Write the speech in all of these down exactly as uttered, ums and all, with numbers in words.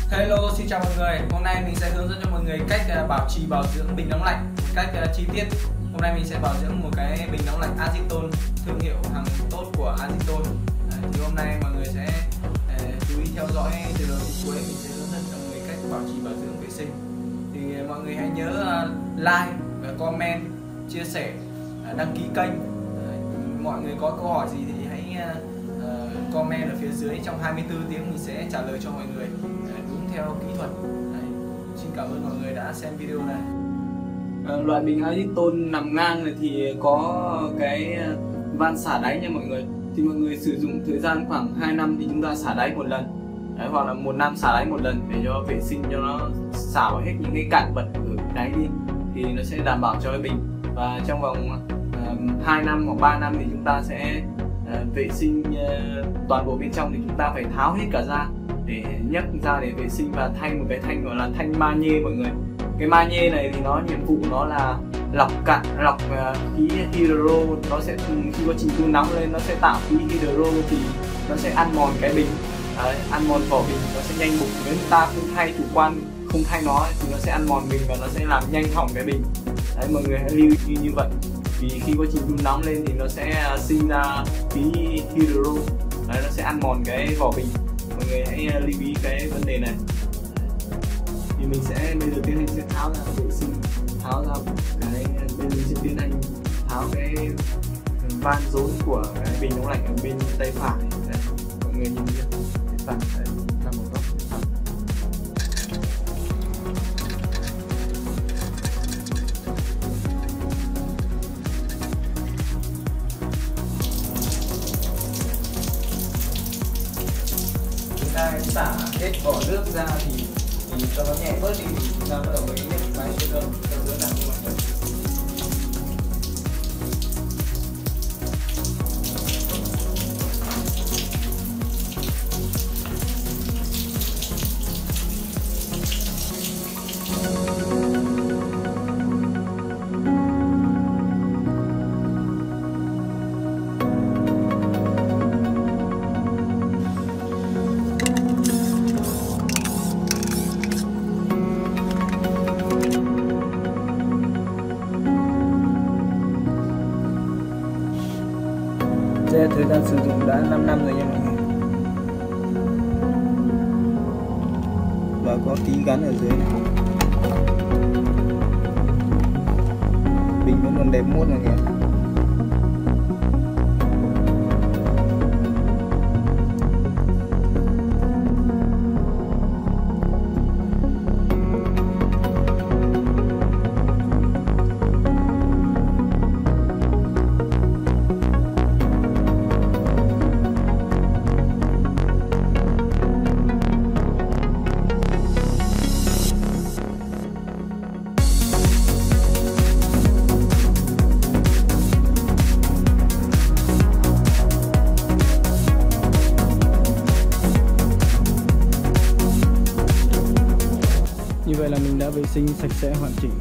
Hello, xin chào mọi người. Hôm nay mình sẽ hướng dẫn cho mọi người cách bảo trì bảo dưỡng bình nóng lạnh cách chi tiết. Hôm nay mình sẽ bảo dưỡng một cái bình nóng lạnh Azitone, thương hiệu hàng tốt của Azitone. Thì hôm nay mọi người sẽ chú ý theo dõi từ đầu đến cuối, mình sẽ hướng dẫn cho mọi người cách bảo trì bảo dưỡng vệ sinh. Thì mọi người hãy nhớ like và comment, chia sẻ, đăng ký kênh. Mọi người có câu hỏi gì thì hãy comment ở phía dưới, trong hai mươi tư tiếng mình sẽ trả lời cho mọi người đúng theo kỹ thuật. Đấy. Xin cảm ơn mọi người đã xem video này. À, loại bình Azitone nằm ngang này thì có cái van xả đáy nha mọi người. Thì mọi người sử dụng thời gian khoảng hai năm thì chúng ta xả đáy một lần. Đấy, hoặc là một năm xả đáy một lần để cho vệ sinh cho nó xả hết những cái cạn bẩn ở đáy đi, thì nó sẽ đảm bảo cho cái bình. Và trong vòng uh, hai năm hoặc ba năm thì chúng ta sẽ uh, vệ sinh uh, toàn bộ bên trong, thì chúng ta phải tháo hết cả ra để nhấc ra để vệ sinh và thay một cái thanh gọi là thanh magie mọi người. Cái magie này thì nó nhiệm vụ nó là lọc cạn, lọc uh, khí hydro. Nó sẽ khi quá trình đun nóng lên nó sẽ tạo khí hydro thì nó sẽ ăn mòn cái bình, đấy, ăn mòn vỏ bình, nó sẽ nhanh mục. Nếu ta không thay, chủ quan không thay nó thì nó sẽ ăn mòn bình và nó sẽ làm nhanh hỏng cái bình. Đấy, mọi người hãy lưu ý như vậy. Vì khi quá trình đun nóng lên thì nó sẽ sinh ra khí hydro, đấy, nó sẽ ăn mòn cái vỏ bình. Mọi người hãy lưu ý cái vấn đề này. Thì mình sẽ bây giờ tiến hành sẽ tháo ra vệ sinh, tháo ra cái bên mình sẽ tiến hành tháo cái van rốn của cái bình nóng lạnh ở bên tay phải. Đấy, mọi người nhìn nhé, tay phải đấy, là một góc tay phải. Ta xả hết vỏ nước ra thì, thì cho nó nhẹ bớt đi, chúng ta bắt đầu với nhấc máy xuống cơm cho đỡ nặng như vậy. Thời gian sử dụng đã năm năm rồi nha mọi người. Và có tí gắn ở dưới này. Bình vẫn còn đẹp mốt mọi người. Như vậy là mình đã vệ sinh sạch sẽ hoàn chỉnh.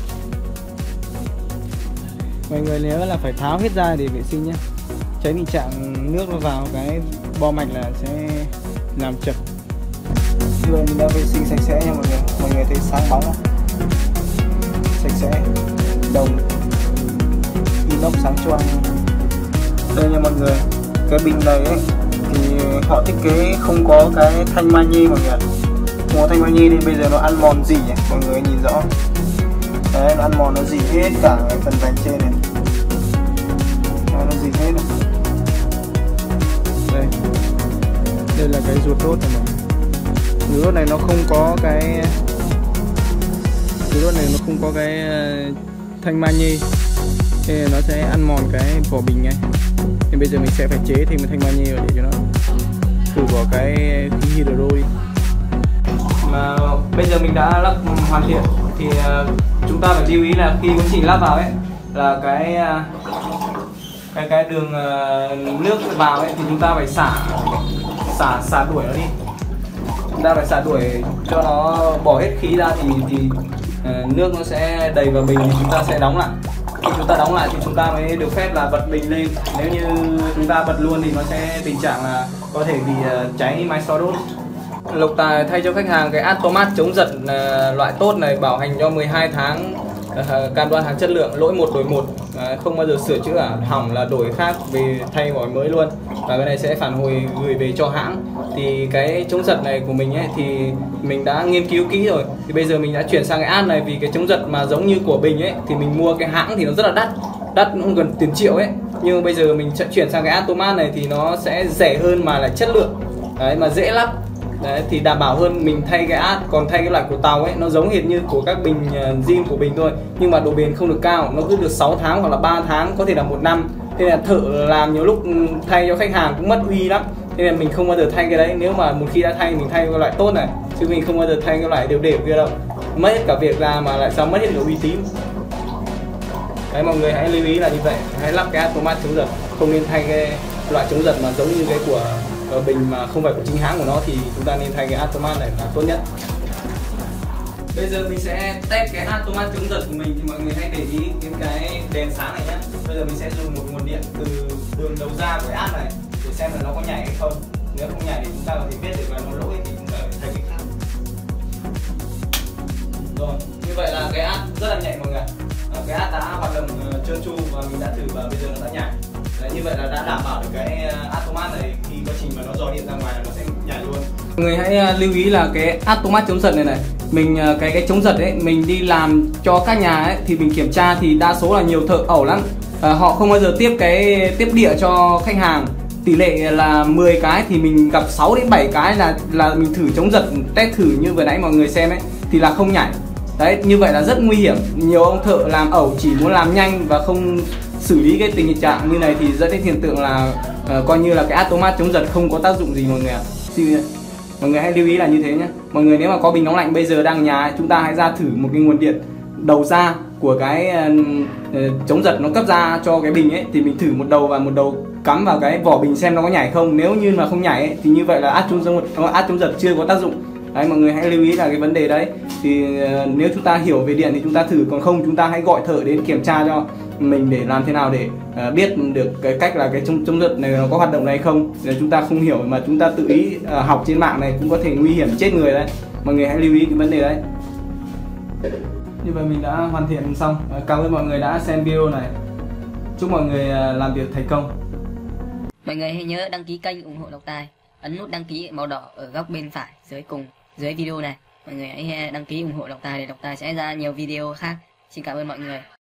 Mọi người nhớ là phải tháo hết ra để vệ sinh nhé, tránh tình trạng nước nó vào cái bo mạch là sẽ làm chật. Như vậy mình đã vệ sinh sạch sẽ nha mọi người. Mọi người thấy sáng bóng không? Sạch sẽ, đồng inox sáng choang. Đây nha mọi người, cái bình này ấy, thì họ thiết kế không có cái thanh magie mọi người. Màu thanh magie thì bây giờ nó ăn mòn dỉ, mọi người nhìn rõ. Đấy, nó ăn mòn, nó dỉ hết cả cái phần vành trên này. Đấy, nó dỉ hết này. Đây, đây là cái ruột đốt này mọi người. Ruột đốt này nó không có cái ruột đốt này nó không có cái thanh magie, nên nó sẽ ăn mòn cái vỏ bình ngay. Nên bây giờ mình sẽ phải chế thêm một thanh magie để cho nó khử bỏ cái khí hydro đi. Mà bây giờ mình đã lắp hoàn thiện thì uh, chúng ta phải lưu ý là khi quá trình lắp vào ấy là cái uh, cái cái đường uh, nước vào ấy thì chúng ta phải xả xả xả đuổi nó đi. Chúng ta phải xả đuổi cho nó bỏ hết khí ra thì thì uh, nước nó sẽ đầy vào bình, thì chúng ta sẽ đóng lại. Khi chúng ta đóng lại thì chúng ta mới được phép là bật bình lên. Nếu như chúng ta bật luôn thì nó sẽ tình trạng là có thể bị uh, cháy máy xóa đốt. Lộc Tài thay cho khách hàng cái automat chống giật uh, loại tốt này, bảo hành cho mười hai tháng, uh, cam đoan hàng chất lượng, lỗi một đổi một, uh, không bao giờ sửa chữa à, hỏng là đổi khác về thay gọi mới luôn. Và cái này sẽ phản hồi gửi về cho hãng. Thì cái chống giật này của mình ấy thì mình đã nghiên cứu kỹ rồi. Thì bây giờ mình đã chuyển sang cái ad này, vì cái chống giật mà giống như của Bình ấy thì mình mua cái hãng thì nó rất là đắt, đắt cũng gần tiền triệu ấy. Nhưng bây giờ mình sẽ chuyển sang cái automat này thì nó sẽ rẻ hơn mà lại chất lượng. Đấy, mà dễ lắp. Đấy, thì đảm bảo hơn mình thay cái ad. Còn thay cái loại của Tàu ấy nó giống hệt như của các bình uh, zin của Bình thôi, nhưng mà độ bền không được cao, nó cứ được sáu tháng hoặc là ba tháng, có thể là một năm. Thế là thợ làm nhiều lúc thay cho khách hàng cũng mất uy lắm. Thế nên mình không bao giờ thay cái đấy. Nếu mà một khi đã thay mình thay cái loại tốt này, chứ mình không bao giờ thay cái loại đều đều kia đâu, mất hết cả việc ra mà lại sao mất hết cả uy tín. Đấy, mọi người hãy lưu ý là như vậy, hãy lắp cái automat chống giật, không nên thay cái loại chống giật mà giống như cái của uh, Bình mà không phải của chính hãng của nó, thì chúng ta nên thay cái automat này là tốt nhất. Bây giờ mình sẽ test cái automat chống giật của mình, thì mọi người hãy để ý đến cái đèn sáng này nhé. Bây giờ mình sẽ dùng một nguồn điện từ đường đầu ra của cái ad này để xem là nó có nhảy hay không. Nếu không nhảy thì chúng ta có thể biết được là nó lỗi thì chúng ta phải thay cái khác. Rồi, như vậy là cái ad rất là nhạy mọi người. À, cái ad đã hoạt động uh, trơn tru và mình đã thử và bây giờ nó đã nhảy. Đấy, như vậy là đã đảm bảo được cái uh, automat này khi quá trình mà nó dò điện ra ngoài là nó sẽ nhảy luôn. Mọi người hãy uh, lưu ý là cái automat chống giật này này, mình uh, cái cái chống giật ấy mình đi làm cho các nhà ấy thì mình kiểm tra thì đa số là nhiều thợ ẩu lắm. À, họ không bao giờ tiếp cái tiếp địa cho khách hàng. Tỷ lệ là mười cái thì mình gặp sáu đến bảy cái là là mình thử chống giật, test thử như vừa nãy mọi người xem ấy thì là không nhảy. Đấy, như vậy là rất nguy hiểm. Nhiều ông thợ làm ẩu chỉ muốn làm nhanh và không xử lý cái tình trạng như này thì dẫn đến hiện tượng là uh, coi như là cái automat chống giật không có tác dụng gì mọi người ạ. À. Mọi người hãy lưu ý là như thế nhé. Mọi người nếu mà có bình nóng lạnh bây giờ đang ở nhà, chúng ta hãy ra thử một cái nguồn điện đầu ra của cái uh, chống giật nó cấp ra cho cái bình ấy, thì mình thử một đầu và một đầu cắm vào cái vỏ bình xem nó có nhảy không. Nếu như mà không nhảy ấy, thì như vậy là ad chống giật, ad chống giật chưa có tác dụng. Đấy, mọi người hãy lưu ý là cái vấn đề đấy. Thì uh, nếu chúng ta hiểu về điện thì chúng ta thử, còn không chúng ta hãy gọi thợ đến kiểm tra cho mình để làm thế nào để uh, biết được cái cách là cái chống chống giật này nó có hoạt động này hay không. Để chúng ta không hiểu mà chúng ta tự ý uh, học trên mạng này cũng có thể nguy hiểm chết người đấy. Mọi người hãy lưu ý cái vấn đề đấy. Như vậy mình đã hoàn thiện xong. Uh, cảm ơn mọi người đã xem video này. Chúc mọi người uh, làm việc thành công. Mọi người hãy nhớ đăng ký kênh ủng hộ Lộc Tài, ấn nút đăng ký màu đỏ ở góc bên phải dưới cùng dưới video này. Mọi người hãy đăng ký ủng hộ Lộc Tài để Lộc Tài sẽ ra nhiều video khác. Xin cảm ơn mọi người.